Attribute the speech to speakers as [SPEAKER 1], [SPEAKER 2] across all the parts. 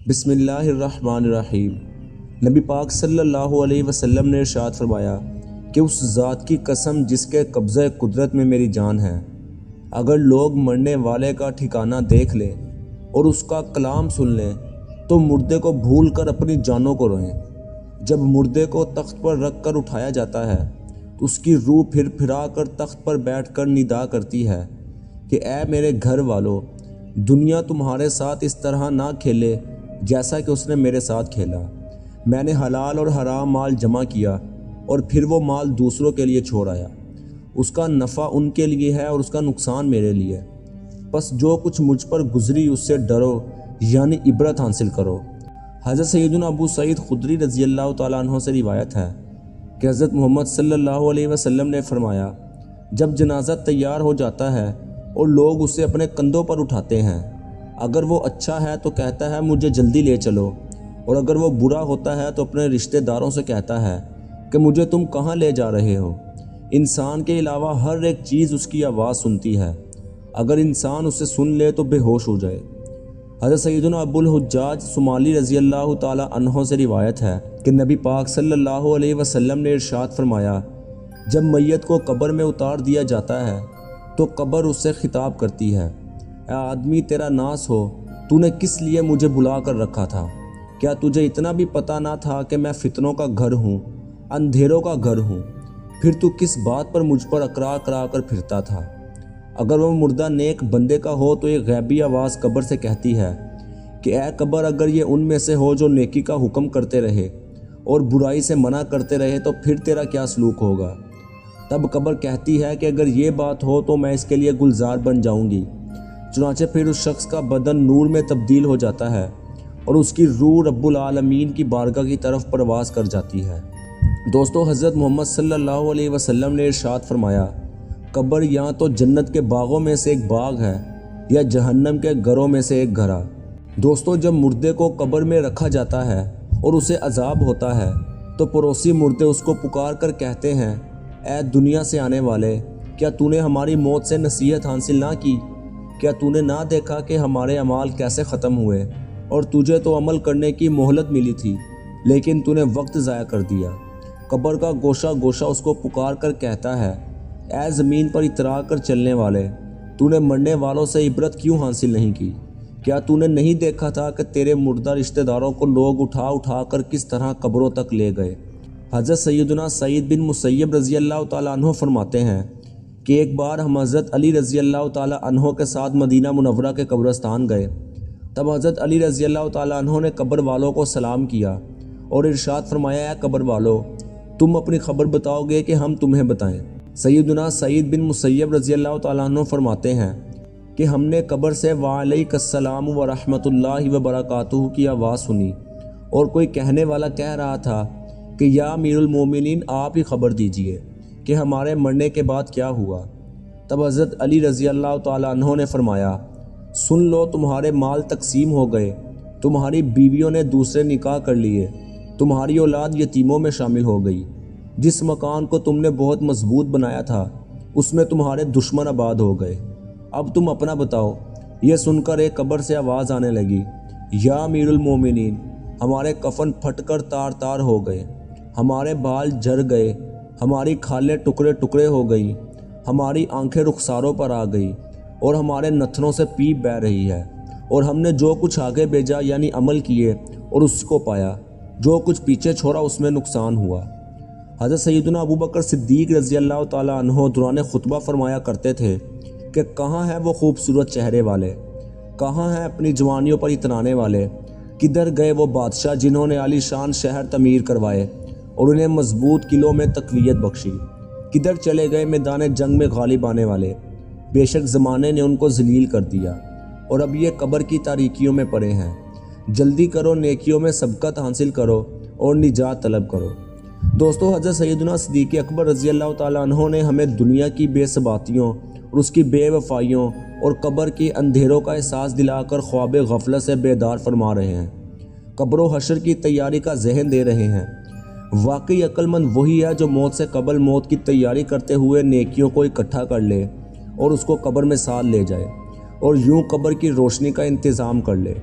[SPEAKER 1] بسم اللہ الرحمن الرحیم۔ نبی پاک صلی اللہ علیہ وسلم نے ارشاد فرمایا کہ اس ذات کی قسم جس کے قبضہ قدرت میں میری جان ہے، اگر لوگ مرنے والے کا ٹھکانہ دیکھ لیں اور اس کا کلام سن لیں تو مردے کو بھول کر اپنی جانوں کو روئیں۔ جب مردے کو تخت پر رکھ کر اٹھایا جاتا ہے تو اس کی روح پھر پھرا کر تخت پر بیٹھ کر ندا کرتی ہے کہ اے میرے گھر والو، دنیا تمہارے ساتھ اس طرح نہ کھیلے جیسا کہ اس نے میرے ساتھ کھیلا۔ میں نے حلال اور حرام مال جمع کیا اور پھر وہ مال دوسروں کے لیے چھوڑ آیا۔ اس کا نفع ان کے لیے ہے اور اس کا نقصان میرے لیے۔ پس جو کچھ مجھ پر گزری اس سے ڈرو، یعنی عبرت حاصل کرو۔ حضرت سیدنا ابو سعید خدری رضی اللہ تعالیٰ عنہ سے روایت ہے کہ حضرت محمد صلی اللہ علیہ وسلم نے فرمایا، جب جنازہ تیار ہو جاتا ہے اور لوگ اسے اپنے کندھوں پر اٹھاتے ہیں، اگر وہ اچھا ہے تو کہتا ہے مجھے جلدی لے چلو، اور اگر وہ برا ہوتا ہے تو اپنے رشتہ داروں سے کہتا ہے کہ مجھے تم کہاں لے جا رہے ہو۔ انسان کے علاوہ ہر ایک چیز اس کی آواز سنتی ہے، اگر انسان اسے سن لے تو بے ہوش ہو جائے۔ حضرت سیدنا ابو الحجاج صومالی رضی اللہ تعالی عنہ سے روایت ہے کہ نبی پاک صلی اللہ علیہ وسلم نے ارشاد فرمایا، جب میت کو قبر میں اتار دیا جاتا ہے تو قبر اس سے خطاب کرتی ہے، اے آدمی تیرا ناس ہو، تو نے کس لیے مجھے بلا کر رکھا تھا؟ کیا تجھے اتنا بھی پتہ نہ تھا کہ میں فتنوں کا گھر ہوں، اندھیروں کا گھر ہوں؟ پھر تو کس بات پر مجھ پر اقرار کرا کر پھرتا تھا؟ اگر وہ مردہ نیک بندے کا ہو تو ایک غیبی آواز قبر سے کہتی ہے کہ اے قبر، اگر یہ ان میں سے ہو جو نیکی کا حکم کرتے رہے اور برائی سے منع کرتے رہے تو پھر تیرا کیا سلوک ہوگا؟ تب قبر کہتی ہے کہ اگر یہ بات ہو تو میں اس کے لیے گلزار بن جاؤں گی۔ چنانچہ پھر اس شخص کا بدن نور میں تبدیل ہو جاتا ہے اور اس کی روح رب العالمین کی بارگاہ کی طرف پرواز کر جاتی ہے۔ دوستو، حضرت محمد صلی اللہ علیہ وسلم نے ارشاد فرمایا، قبر یا تو جنت کے باغوں میں سے ایک باغ ہے یا جہنم کے گھروں میں سے ایک گھرا۔ دوستو، جب مردے کو قبر میں رکھا جاتا ہے اور اسے عذاب ہوتا ہے تو پڑوسی مردے اس کو پکار کر کہتے ہیں، اے دنیا سے آنے والے، کیا تو نے ہماری موت سے نصیحت حاصل نہ کی؟ کیا تو نے نہ دیکھا کہ ہمارے اعمال کیسے ختم ہوئے اور تجھے تو عمل کرنے کی مہلت ملی تھی لیکن تو نے وقت ضائع کر دیا۔ قبر کا گوشہ گوشہ اس کو پکار کر کہتا ہے، اے زمین پر اترا کر چلنے والے، تو نے مرنے والوں سے عبرت کیوں حاصل نہیں کی؟ کیا تو نے نہیں دیکھا تھا کہ تیرے مردہ رشتہ داروں کو لوگ اٹھا اٹھا کر کس طرح قبروں تک لے گئے؟ حضرت سیدنا سعید بن مسیب رضی اللہ تعالیٰ عنہ فرماتے ہیں کہ ایک بار ہم حضرت علی رضی اللہ تعالیٰ عنہ کے ساتھ مدینہ منورہ کے قبرستان گئے۔ تب حضرت علی رضی اللہ تعالیٰ عنہ نے قبر والوں کو سلام کیا اور ارشاد فرمایا، اے قبر والو، تم اپنی خبر بتاؤ گے کہ ہم تمہیں بتائیں؟ سیدنا سعید بن مسیب رضی اللہ تعالیٰ عنہ فرماتے ہیں کہ ہم نے قبر سے وعلیک السلام ورحمۃ اللہ وبرکاتہ کی آواز سنی اور کوئی کہنے والا کہہ رہا تھا کہ یا امیر المومنین، آپ ہی خبر دیجئے کہ ہمارے مرنے کے بعد کیا ہوا۔ تب حضرت علی رضی اللہ تعالیٰ عنہ نے فرمایا، سن لو، تمہارے مال تقسیم ہو گئے، تمہاری بیویوں نے دوسرے نکاح کر لیے، تمہاری اولاد یتیموں میں شامل ہو گئی، جس مکان کو تم نے بہت مضبوط بنایا تھا اس میں تمہارے دشمن آباد ہو گئے، اب تم اپنا بتاؤ۔ یہ سن کر ایک قبر سے آواز آنے لگی، یا امیر المومنین، ہمارے کفن پھٹ کر تار تار ہو گئے، ہمارے بال جھڑ گئے، ہماری کھالیں ٹکڑے ٹکڑے ہو گئی، ہماری آنکھیں رخساروں پر آ گئی اور ہمارے نتھنوں سے پیپ بہہ رہی ہے، اور ہم نے جو کچھ آگے بھیجا یعنی عمل کیے اور اس کو پایا، جو کچھ پیچھے چھوڑا اس میں نقصان ہوا۔ حضرت سیدنا ابو بکر صدیق رضی اللہ تعالیٰ عنہ دوران خطبہ فرمایا کرتے تھے کہ کہاں ہیں وہ خوبصورت چہرے والے، کہاں ہیں اپنی جوانیوں پر اترانے والے، کدھر گئے وہ بادشاہ جنہوں نے عالی شان شہر تعمیر کروائے اور انہیں مضبوط قلعوں میں تقویت بخشی؟ کدھر چلے گئے میدان جنگ میں غالب آنے والے؟ بے شک زمانے نے ان کو ذلیل کر دیا اور اب یہ قبر کی تاریکیوں میں پڑے ہیں۔ جلدی کرو، نیکیوں میں سبقت حاصل کرو اور نجات طلب کرو۔ دوستو، حضرت سیدنا صدیق اکبر رضی اللہ تعالیٰ عنہ نے ہمیں دنیا کی بے ثباتیوں اور اس کی بے وفائیوں اور قبر کی اندھیروں کا احساس دلا کر خواب غفلت سے بیدار فرما رہے ہیں، قبر و حشر کی تیاری کا ذہن دے رہے ہیں۔ واقعی عقل مند وہی ہے جو موت سے قبل موت کی تیاری کرتے ہوئے نیکیوں کو اکٹھا کر لے اور اس کو قبر میں ساتھ لے جائے اور یوں قبر کی روشنی کا انتظام کر لے۔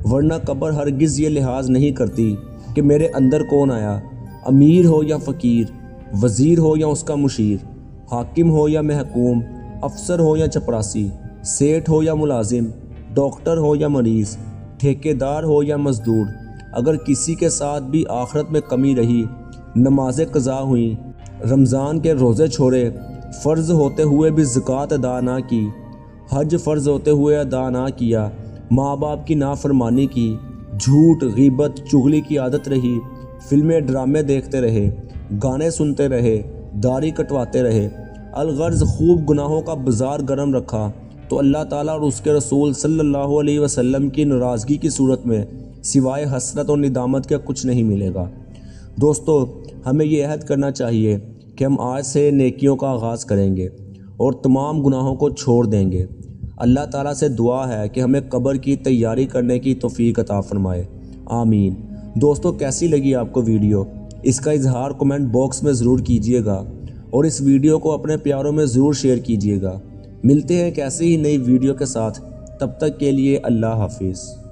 [SPEAKER 1] ورنہ قبر ہرگز یہ لحاظ نہیں کرتی کہ میرے اندر کون آیا، امیر ہو یا فقیر، وزیر ہو یا اس کا مشیر، حاکم ہو یا محکوم، افسر ہو یا چپراسی، سیٹھ ہو یا ملازم، ڈاکٹر ہو یا مریض، ٹھیکیدار ہو یا مزدور۔ اگر کسی کے ساتھ بھی آخرت میں کمی رہی، نمازیں قضا ہوئیں، رمضان کے روزے چھوڑے، فرض ہوتے ہوئے بھی زکوٰۃ ادا نہ کی، حج فرض ہوتے ہوئے ادا نہ کیا، ماں باپ کی نافرمانی کی، جھوٹ، غیبت، چغلی کی عادت رہی، فلمیں ڈرامے دیکھتے رہے، گانے سنتے رہے، داڑھی کٹواتے رہے، الغرض خوب گناہوں کا بازار گرم رکھا، تو اللہ تعالیٰ اور اس کے رسول صلی اللہ علیہ وسلم کی ناراضگی کی صورت میں سوائے حسرت اور ندامت کے کچھ نہیں ملے گا۔ دوستو، ہمیں یہ عہد کرنا چاہیے کہ ہم آج سے نیکیوں کا آغاز کریں گے اور تمام گناہوں کو چھوڑ دیں گے۔ اللہ تعالیٰ سے دعا ہے کہ ہمیں قبر کی تیاری کرنے کی توفیق عطا فرمائے، آمین۔ دوستو، کیسی لگی آپ کو ویڈیو؟ اس کا اظہار کمنٹ باکس میں ضرور کیجیے گا اور اس ویڈیو کو اپنے پیاروں میں ضرور شیئر کیجیے گا۔ ملتے ہیں ایک ایسی ہی نئی ویڈیو کے ساتھ، تب تک کے لیے اللہ حافظ۔